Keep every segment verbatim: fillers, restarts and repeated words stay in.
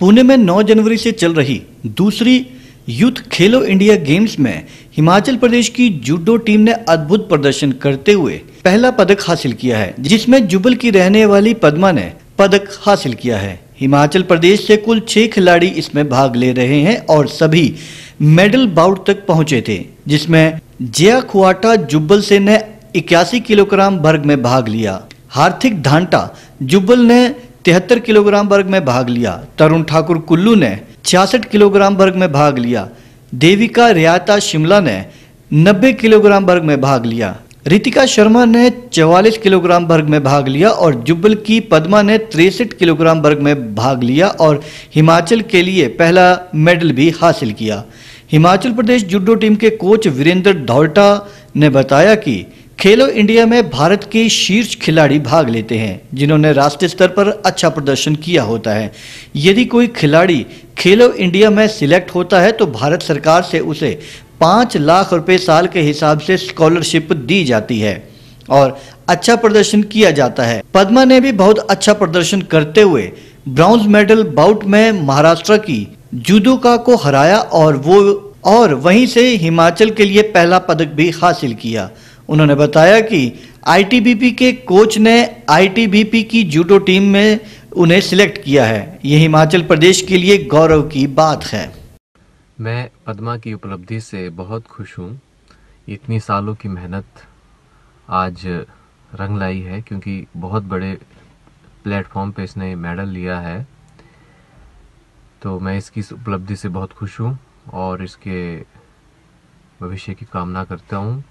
पुणे में नौ जनवरी से चल रही दूसरी यूथ खेलो इंडिया गेम्स में हिमाचल प्रदेश की जूडो टीम ने अद्भुत प्रदर्शन करते हुए पहला पदक हासिल किया है, जिसमें जुब्बल की रहने वाली पद्मा ने पदक हासिल किया है। हिमाचल प्रदेश से कुल छह खिलाड़ी इसमें भाग ले रहे हैं और सभी मेडल बाउट तक पहुंचे थे, जिसमें जया खुआटा जुब्बल से ने इक्यासी किलोग्राम वर्ग में भाग लिया। हार्दिक धांटा जुब्बल ने तिहत्तर किलोग्राम वर्ग में भाग लिया। तरुण ठाकुर कुल्लू ने छियासठ किलोग्राम वर्ग में भाग लिया। देविका रियाता शिमला ने नब्बे किलोग्राम वर्ग में भाग लिया। रितिका शर्मा ने चवालीस किलोग्राम वर्ग में भाग लिया और जुब्बल की पद्मा ने तिरसठ किलोग्राम वर्ग में भाग लिया और हिमाचल के लिए पहला मेडल भी हासिल किया। हिमाचल प्रदेश जूडो टीम के कोच वीरेंद्र धौल्टा ने बताया कि खेलो इंडिया में भारत के शीर्ष खिलाड़ी भाग लेते हैं, जिन्होंने राष्ट्रीय स्तर पर अच्छा प्रदर्शन किया होता है। यदि कोई खिलाड़ी खेलो इंडिया में सिलेक्ट होता है तो भारत सरकार से उसे पाँच लाख रुपए साल के हिसाब से स्कॉलरशिप दी जाती है और अच्छा प्रदर्शन किया जाता है। पद्मा ने भी बहुत अच्छा प्रदर्शन करते हुए ब्रॉन्ज मेडल बाउट में महाराष्ट्र की जुदोका को हराया और वो और वहीं से हिमाचल के लिए पहला पदक भी हासिल किया। उन्होंने बताया कि आई टी बी पी के कोच ने आई टी बी पी की जूडो टीम में उन्हें सिलेक्ट किया है। ये हिमाचल प्रदेश के लिए गौरव की बात है। मैं पद्मा की उपलब्धि से बहुत खुश हूँ। इतनी सालों की मेहनत आज रंग लाई है, क्योंकि बहुत बड़े प्लेटफॉर्म पे इसने मेडल लिया है। तो मैं इसकी उपलब्धि से बहुत खुश हूँ और इसके भविष्य की कामना करता हूँ।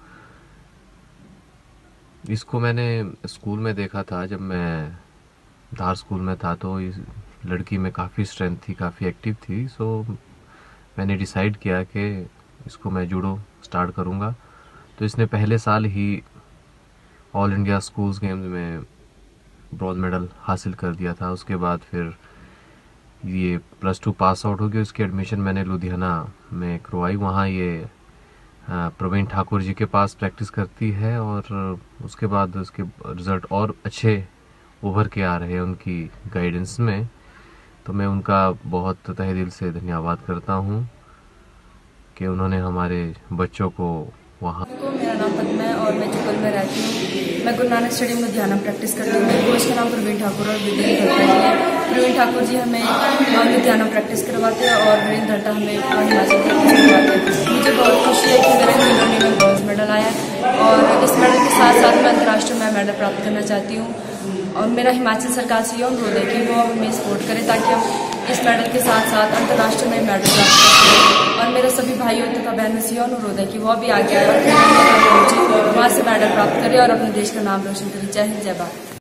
इसको मैंने स्कूल में देखा था, जब मैं धार स्कूल में था, तो इस लड़की में काफ़ी स्ट्रेंथ थी, काफ़ी एक्टिव थी। सो मैंने डिसाइड किया कि इसको मैं जूडो स्टार्ट करूँगा। तो इसने पहले साल ही ऑल इंडिया स्कूल्स गेम्स में ब्रॉन्ज मेडल हासिल कर दिया था। उसके बाद फिर ये प्लस टू पास आउट हो गई। उसकी एडमिशन मैंने लुधियाना में करवाई। वहाँ ये प्रवीण ठाकुर जी के पास प्रैक्टिस करती है और उसके बाद उसके रिज़ल्ट और अच्छे उभर के आ रहे हैं उनकी गाइडेंस में। तो मैं उनका बहुत तहे दिल से धन्यवाद करता हूँ कि उन्होंने हमारे बच्चों को वहाँ। मेरा नाम पद्मा है और मैं जुब्बल में रहती हूँ। मैं गुरु नानक स्टेडियम लुधियाना प्रैक्टिस करती हूँ। मेरे कोच का नाम प्रवीण ठाकुर और वीरेंद्र धट्टा जी है। प्रवीण ठाकुर जी हमें लुधियाना प्रैक्टिस करवाते हैं और वीरेंद्र धट्टा हमें हिमाचल प्रैक्टिस करवाते हैं। मुझे बहुत खुशी है कि मेरे जूडो टीम में ब्रॉन्ज मेडल आया है और इस मेडल के साथ साथ मैं अंतर्राष्ट्रीय में मेडल प्राप्त करना चाहती हूँ। और मेरा हिमाचल सरकार से ये अनुरोध है कि वो हमें सपोर्ट करे ताकि हम इस मेडल के साथ साथ अंतर्राष्ट्रीय में मेडल प्राप्त कर सकें। और मेरे सभी भाइयों तथा बहनों से यह अनुरोध है कि वो भी आगे आए और वहाँ से मेडल प्राप्त करे और अपने देश का नाम रोशन करे। जय हिंद, जय भारत।